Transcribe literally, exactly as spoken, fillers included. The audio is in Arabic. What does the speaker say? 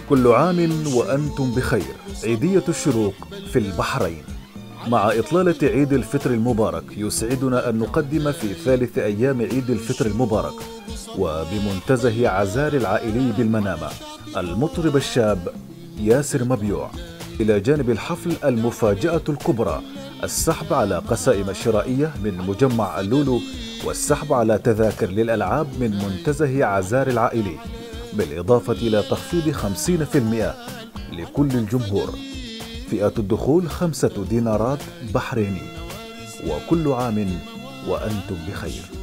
كل عام وأنتم بخير. عيدية الشروق في البحرين. مع إطلالة عيد الفطر المبارك، يسعدنا أن نقدم في ثالث أيام عيد الفطر المبارك وبمنتزه عزار العائلي بالمنامة المطرب الشاب ياسر مبيوع، إلى جانب الحفل المفاجأة الكبرى: السحب على قسائم شرائية من مجمع اللولو، والسحب على تذاكر للألعاب من منتزه عزار العائلي، بالإضافة إلى تخفيض خمسين بالمئة لكل الجمهور. فئة الدخول خمسة دينارات بحريني. وكل عام وأنتم بخير.